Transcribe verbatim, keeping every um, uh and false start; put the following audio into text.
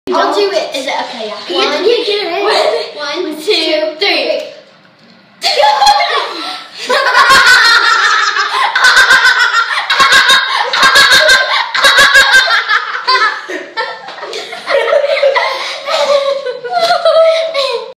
I'll do it. Is it okay? Yeah. One,